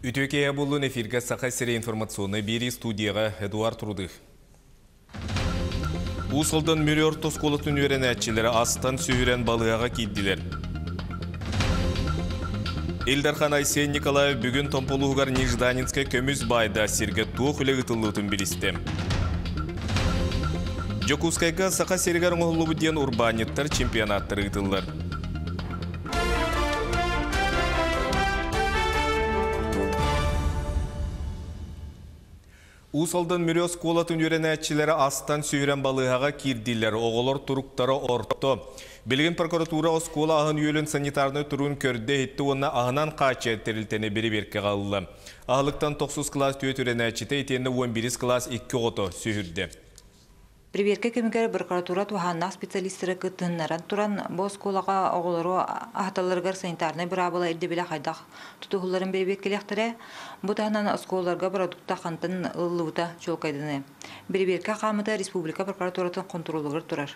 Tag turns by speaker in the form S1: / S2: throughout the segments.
S1: Үтөкея болын эфирге сақа сірі информационны бері студияға Эдуард Рудых. Усылдан мөлер тосколытын өрен әтчілері астан сүйірен балыға кейдділер. Элдархан Айсен Николаев бүгін Томполуғар Нижданинске көміз байда сірге туық үлі ғытылытын білісті. Жокускайға сақа сірігер оңғылы бұден урбаниттар чемпионаттары ғытылыр. Усалдан мөрөс колатын өрен әтчілері астан сүйрен балыға кирдилер, оғылар тұруқтары орто. Білген прокуратура оскола ағын үйелін санитарны тұрын көрді етті онына ағынан қачы әттерілтені бері берке қалылы. Ағылықтан 9 класс түйет өрен әтчіті етені 11 класс 2 ғото сүйірді.
S2: Приберке кемигер прокуратура туханна специалисттері кыттыннаран туран бос колаға оғылыру ақталырғар санитарны бір абыла ердебелі қайдақ тұтығыларын бербеккелектірі. Бұтағынан осколарға продукта қантын ұлылыуыта жолқайдыны. Приберке қамыда республика прокуратуратын контролығыр тұрар.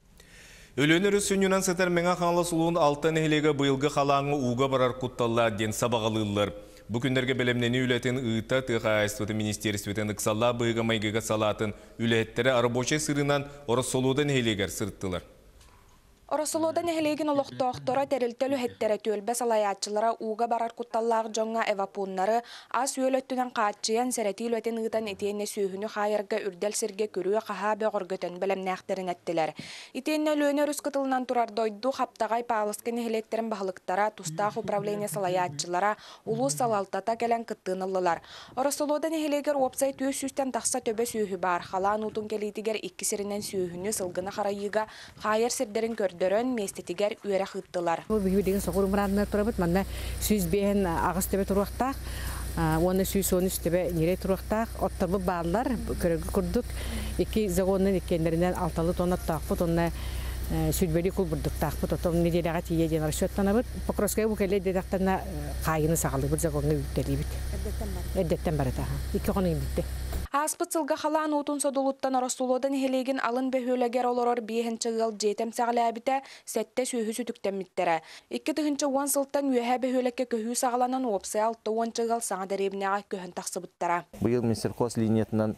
S1: Өлөнері сүнінен сәтер меңа қаңлы сұлуын алтын әлегі бұйылғы қалаңы уға барар құтталла ден сабағалылыр. Бүкіндерге білімнені үлетін ұйта тұға әстуты министерстветін ұқсалла бұйға майгыға салатын үлеттері арабочай сырынан орысолудан әлегер сырттылар.
S3: Оросолодан эхлеген олықтоқтора тәрілтелі хеттері төлбе салаятчылара уға барар құтталлағы жоңға эвапуннары ас өлөттінен қатчыян сәрәтил өтен ұйтан етенне сүйіні қайырға үрдел сірге көріе қаға беғыргөтен білімнәқтерін әттілер. Етенне лөнер үскітілінен тұрар дойду қаптағай пағылыскен эхлектерін бағылықтара тұстақ управление салаятчылара улу салалтата кәлін кыттынылылар. Оросолодан эхлегер опсай түйіс үстен тақса төбе сүйі бар. Халан ұтын келейтігер иккісірінен сүйіні сылғыны қарайыға қайыр сірдерін көрді. Дөрөн местетигер үере хыттылар.
S4: Бу деген соқыр мұрадына тұрабыт, манда сүйіз бейін ағыз төбе тұруақтақ, оны сүйіз оны үстебе нере тұруақтақ, оттарбы бағылар, көрігі күрдік, екі зағонның екендерінен алталы тонат тақпыт, онына сүлбелі күл бұрдық тақпыт, отым неделеға тие ден аршуаттан абыт, покроскай бұкелі дедақтарына қайыны сағалы бір зағонны үттелі біт. Әдеттен бары таға, екі қоның бітті.
S3: Аспыт сылға қалан ұтын содолуттан Оросулодан хелеген алын бөхөлегер олорор бейхінші ғыл жетем сағылы әбіті сәтті сүйі сүтіктен миттері. Екі тұхыншы 10 сылттан үйе бөхөлекке көхі сағыланан опсы 6-10 ғыл саңа дәребінеға көхін тақсы бұттара.
S5: Бұйыл Минсельхоз линиятынан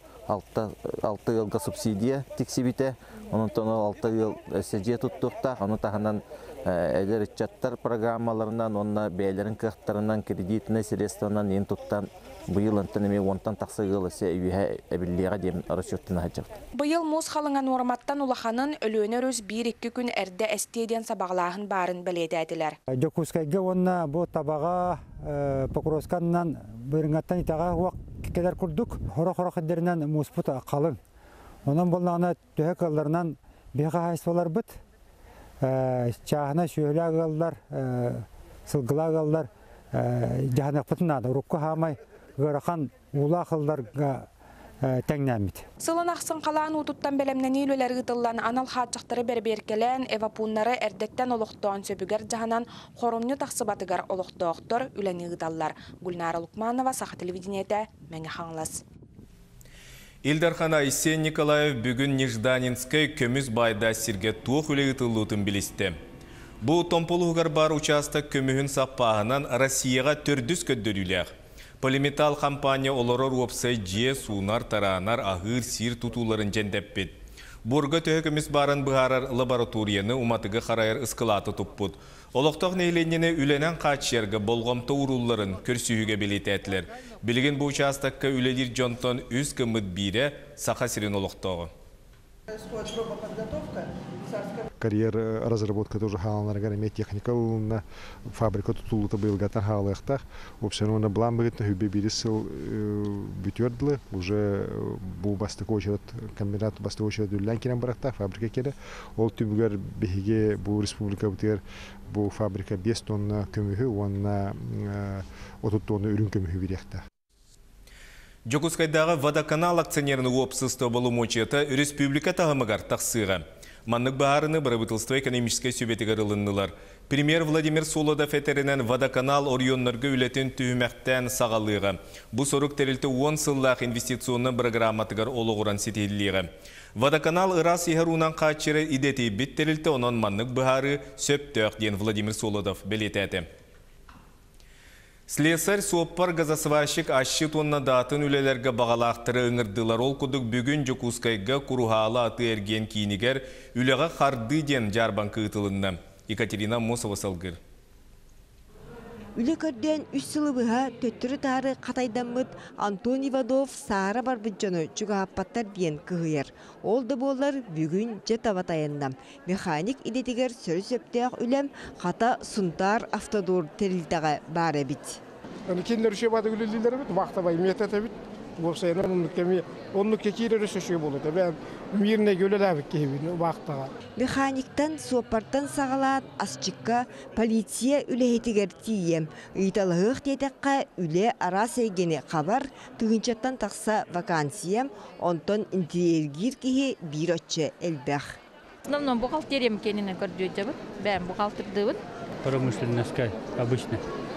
S5: 6 ғылға субсидия тексебіті, оның тоны 6 ғыл әсеже тұттықта, оны тағынан әлер үтчаттар программаларынан, онына бәйлерін қықтарынан, кредитіне, средствынан ең тұттан бұйыл антынеме онтан тақсы ғылысы үйе әбіллеға дейін арасөттін ғачақты.
S3: Бұйыл мұз қалыңан орматтан ұлақанын өлөнер өз 1-2 күн әрді әстеден сабағылағын барын біледі әділер.
S6: Жокускайға онына бұл табаға Покровсканнан бұрыңаттан итаға уақ кедер күрдік. Хорақ әдерінен мұспұт қалың. Онан болнағына түйе қаларынан беға айсылар бұд. Чағына шөйлі ағалар, сылғыла ағалар жағанақ бұтынады. Рұққы хамай ғырақан ула қылдарға тәңнәмет.
S3: Сылын ақсын қалан ұтыттан бәлемнен үйлелер ғытылан анал қатшықтары бәрберкелен эвапуннары әрдеттен олықтуан сөбігер жағанан қорымны тақсыбатығар олықтуақтыр үләні ғыталар. Гүлнара Лукманова, Сақа телевидениеті, мәңі қаңлас.
S1: Элдархан Айсен Николаев бүгін Нижданинскай көміз байда сірге туық үлі ғытылуытын білісті. Бұл Томполуғар бар участок көмігін саппағынан Россияға түрдіс көддөрілер. Полиметал компания олорор опсай же сунар таранар ағыр сир тутуларын жендеппет. Бурга төхөкіміз барын бұғарар лабораторияны уматығы қарайыр ұскылаты тұппыд. Олықтық нейленені үленен қачергі болғамты урулларын көрсүйіге білеті әтілер. Білген бұл участокқа үлелер жонтон үз кіміт бире сақа сирен олықтығы.
S7: Карьера разработка тоже халана рагами техника на фабрика тутулута былгатан халыхтах. Общем, блам бит на хубе бирисел битёрдлы уже бу бастыкы очерет комбинат бастыкы очерет үлләнкенен баракта фабрика келе. Ол түбүгөр беге бу республика бутер бу фабрика 5 тонна көмүхү, онна 30 тонна үрүн көмүхү биректа.
S1: Жокускайдағы водоканал акционерны опсысты болу мочета республика тағымығар тақсыға. Маннык бағарыны барабытылство экономической сөбетігер ылыннылар. Премьер Владимир Солода фетерінен водоканал орионларға үлетін түйімәқтен сағалыға. Бұ сорық тәрілті 10 сыллақ инвестиционны программатығар олығыран сетеліліға. Водоканал ырас ехарунан қачыры идеті бит тәрілті онын маннык бағары сөптөк ден Владимир Солодов белететі. Слесарь соппар газасварщик ашшы тонна датын үлелерге бағалақтыры ыңырдылар ол күдік бүгін Жокускайга курухалы аты ерген кейінігер үлеға қарды ден жарбан кыытылынна. Екатерина Мосова салгыр.
S8: Үлі көрден үш сылыбыға төттірі тары қатайдамыд Антон Ивадов сары барбыджаны жүгі аппаттар бен кығыйыр. Ол да болар бүгін жет аватайындам. Механик идетігер сөрі сөптеғ үлем қата сұнтар автодор терілдіға бары бит.
S9: Кендер үші бады үлелілері біт, вақта бай мететі біт. Онны кекирері сөші болды. Бән миріне көлелі кейбін вақтаға.
S8: Механиктан суапартан сағалат асчыққа полиция үлехетігер тием. Үйталығық детекқа үле арас егені қабар түгіншаттан тақса вакансиям, онтон интерьергир кеге бір өтші әлбәқ.
S10: Основном бухгалтериям кеніне көрді өтті бұд. Бән бухгалтерді бұд.
S11: Промышленность обычно.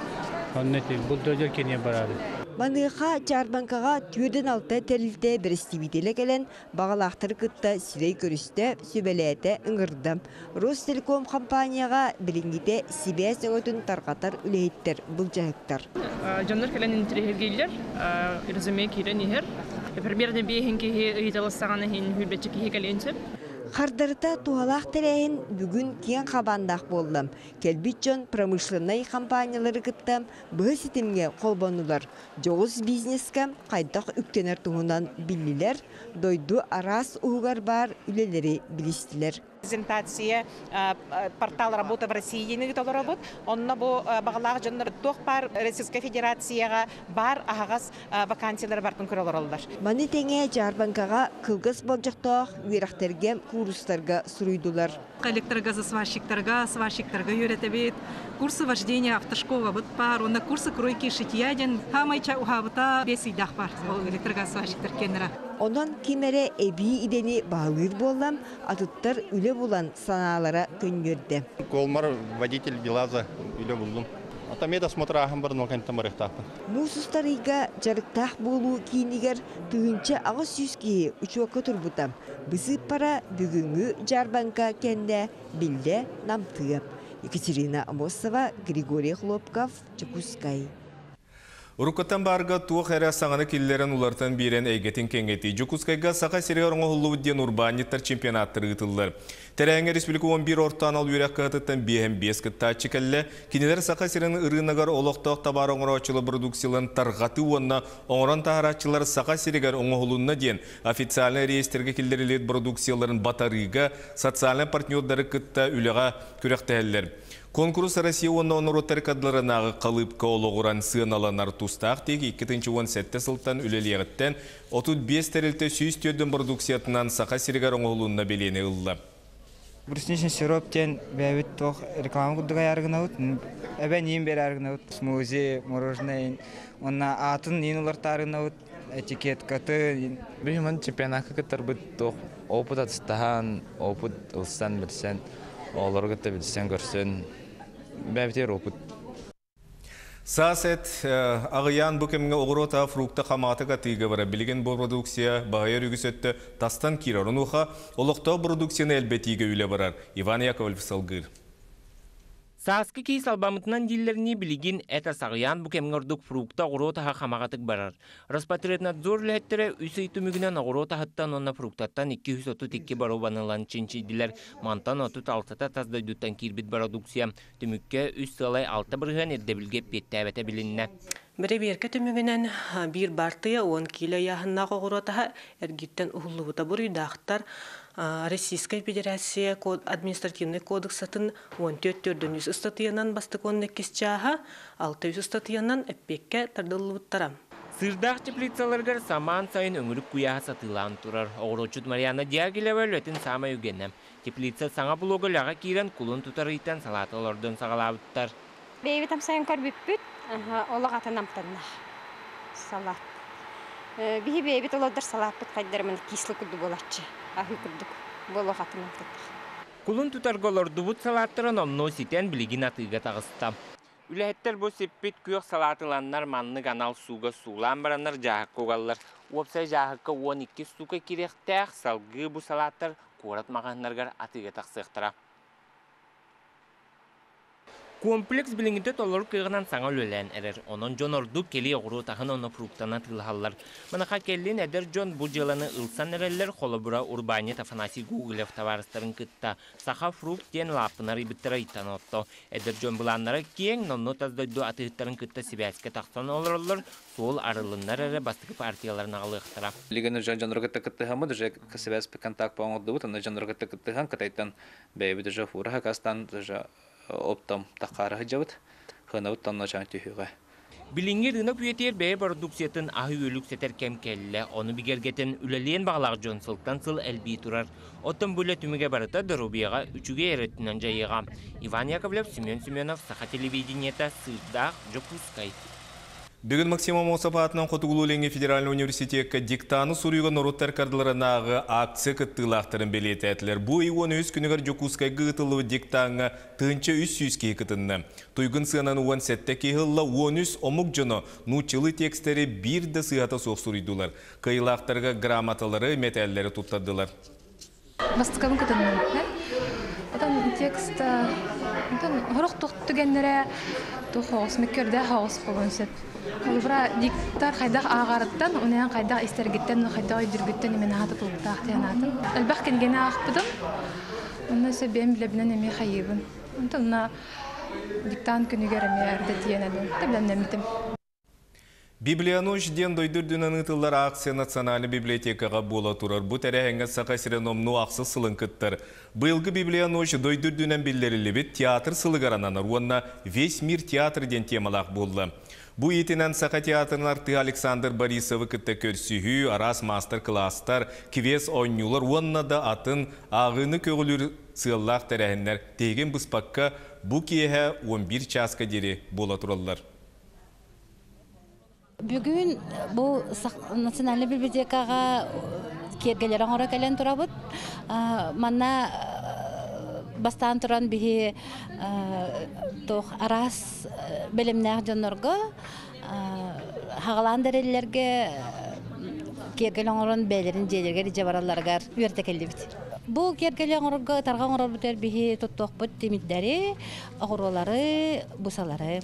S11: Он эти бульдозер кене барады.
S8: Баныға Жарбанкаға түрден алты тәрілді бірістебеделі кәлін бағалақтыр күтті сірей көрісті сөбелеті үңірді. Ростелеком компанияға білінгеде Сибиас өтін тарқатар үлейттер бұл жағықтар.
S12: Жандар кәлін интерьергейлер, резюме кейлен егер. Примерно бейхен кейі ұйталыстағаны хен хүлбетчі кейі кәленсіп.
S8: Қардарыта туғалақ тәрәйін бүгін кен қабандақ болдым. Келбитчон промышленный компаниялары кіттім, бұл сетімге қолбанылар. Жоғыз бизнеске қайдақ үктенер тұғынан білілер, дойду арас ұғығар бар үлелері білістілер.
S13: Презентация портал работы в России енігітолы работ. Онна бұл бағалағы жандар тоқ бар Российская Федерацияға бар ағағыз вакансиялар бартын көрілер олдар.
S8: Маны теңе Жарбанкаға кылгыз болжақтақ үйрақтерге курстарға сұруйдылар.
S14: Электрогазосварщиктарға, сварщиктарға үйретебет. Курсы вождения автошкола бұд бар. Онда курсы кройки шитияден. Хамайча ұғабыта бесейдақ бар. Электрогазосварщиктар кенера.
S8: Онан кемере эби идени бағылыр болам, атыттар үлі болан саналара көнгерді.
S15: Колмар водитель БелАЗа үлі болдым. Атамеда смотра ағым барын оқайынтан барықтақпын.
S8: Мусустарыға жарықтақ болу кейінігер түгінші ағыз сүйскеге үчуаққа тұрбытам. Бізі пара бүгінгі Жарбанка кенде білді намтығып. Екатерина Амосова, Григорий Хлопков, Жокускай.
S1: Урукаттан барга туох әрі саңаны келлерін улартан берен әйгетін кеңгеті. Жокускайга сақа серия оңы ғылу ден урбаниттар чемпионаттары ұтылылар. Тәрәңі Республика 11 ортан ал үйрек қағытыттан 5 кітта чекәлі. Кенелер сақа серияның ұрынығар олықтақ табар оңыра очылы продукцияларын тарғаты онына оңыран тағарачылар сақа сериягар оңы ғылуына ден официалны рейстерге келдерілет продукцияларын батарыға социалны партнердары кітта үліға көректәлілер. Конкурс Россия онын роттар кадларынағы қалыпқа олығыран сыналан артустақ тегі 2-17 сылттан үлелеріттен 35 тәрілті сүйіс түрдің продукциятынан сақа серігар оңғылуына белені ұлды.
S16: Брусничный сироптен бәбіт тоқ реклама күдіға ярғын ауыт, әбән ең бәрі ярғын ауыт, смузи, мороженое, онна атын ең ұлартарын ауыт, этикет, каты.
S17: Білімін чемпионатқа кіттір бұд тоқ опыт атыстаған, опыт ұлыстан білсен, олар күтті білсен көрсен. Бәбітер опыт.
S1: Сасет ағыян бүкемге оғырота фрукта қаматы қатыға бара білген бұл продукция бағайыр үгісетті тастан кирарын ұға, олықта продукцияны әлбетіге үйлі барар. Иван Яковлев салғыр.
S18: Сааскы кейс албамытынан диллеріне білген әті сағыян бүкемгердік фрукта оғыротаға қамағатық барар. Роспотребнадзор ләттері үсі түмігінен оғыротағыттан онна фруктаттан 232 бару банылан ченчейділер. Мантан отут алтата таздайдуттан кирбит продукция. Түмікке үс сылай алты бірген ердебілге петтәбәті білінне.
S19: Бірі беркі түмігінен бір бартыя 10 кило яғынна оғыротаға әргеттен ұғылуыта бұрыйдақтар Российская Федерация административный кодексатын 14-4 статьянан бастықонны кесчаға 600 статьянан әппекке тардылуыттарам.
S18: Сырдақ теплицаларғар саман сайын өңірік күяға сатылан тұрар. Оғырочут Марияна Диагилева өлетін сама үгеннем. Теплица саңа блоғылаға кейрен күлін тұтарыйтан салатылардың сағалабыттар.
S20: Бейбітім сайын көрбіппіт, олығатын амтанна. Салат. Бейі бейбіт олыдыр салатпыт қайдарымын кислі күрді болатшы. Ахы күрдік олығатын амтанна.
S18: Күлін тұтарғыларды бұд салаттырын онно сетен білігін атыға тағыста. Үләттер бұл сеппет күйек салатыланнар манны канал суға сулан бараннар жағық коғалар. Опсай жағыққа 12 суға керектәқ салғы бұл салаттар қорат мағанларғар атыға тақсықтыра. Комплекс билингите толор кыгынан саңа өлелен эрер. Онон жон ордук кели оғыру тахын оны фруктана тылхаллар. Манаха келлин эдер жон бу жыланы ылсан эреллер холобура Урбанет Афанасий Гуглев товарыстарын кытта. Саха фрукт тен лапынар ибиттера иттан отто. Эдер жон буланнары кең нонно таздойду атыгыттарын кытта сибәске тахсан олорлар. Сол арылыннар эре бастыкы партияларына алыктыра.
S21: Лиганы жанрогатта кыттыхамы даже сибәспе контакт паңырдыбыт, аны жанрогатта кыттыхан кытайтан бәйбі даже фураха кастан даже оптом тақары жабыт, хынауыт танна жан түйіға.
S18: Билингер дына пүйетер бәй продукциятын ахы өлік сетер кем келі, оны бігергетін үлелен бағлақ жон сылттан сыл әлбей тұрар. Оттын бөлі түміге барыта Дорубияға үчіге әреттінен жайыға. Иван Яковлев, Семен Семенов, Саха телевидениета, Сырдақ, Жокускай.
S1: Бүгін Максима Мосапатынан Қотуғылуленге Федеральный университетке диктаны сұруйға нұруттар кардыларынағы акция кыттылақтарын белеті әтілер. Бұл иуан өз күнігер Жокускай ғытылы диктаңы тыңчы 300 кейкітінні. Тұйғын сығынан уан сәтті кейхілі 13 омық жыны нұчылы текстері бірді сығата соқ сұруйдылар. Қайлақтарға грамоталары, металлері тұттадылар.
S22: Бастықамын күтінні. Одан текст, ғұрық тұқтыгенлері тұқоғыз, мекерді қоғыз қолынсып. Олыбыра диктар қайдақ ағарыттан, онаян қайдақ істергеттен, қайдақ үйдіргеттен емен ағаты қылықтақ тиянатын. Әлбақ кенгені ақпыдым, оны сөбен білебінен еме қайыбын. Онда диктан күнігер еме әрді тиянады. Тәбілемнемітім.
S1: Библиянош ден дойдырдынан ұтылар акция национальный библиотекаға бола тұрар. Бұ тәрәхенге сақа сиреномну ақсы сылын кыттыр. Бұйылғы Библиянош дойдырдынан білдерілі бет театр сылығарананыр. Онна весь мир театр ден темалақ болды. Бұ етінен сақа театрын арты Александр Борисовы кітті көрсүйі, арас мастер-кластар, кивес ойнулар, онна да атын ағыны көгілір сыллақ тәрәхенлер теген бұспаққа бұ кейе 11 часқа дері бола тұралар.
S23: Бүгін бұл национальный библиотекаға кергелерін ора кәлен тұрабыд. Манна бастан тұран бігі арас білімнәқ жанырға хағалан дәрелерге кергелен орын бәлерін жейлерге жабараларғар үйерте келді біт. Бұл кергелен орынға тарған орын бүтер бігі тұттоқ бұт демиддері, ағыролары, бұсалары.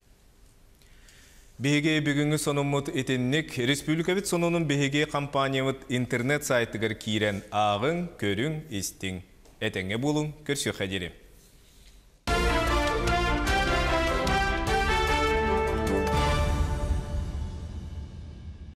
S1: Беге бүгінгі сонымыт етіннік Республика бит сонының беге компаниямыт интернет сайтығыр кейрен ағын, көрің, естің. Әтәңе болың, көрсі қадері.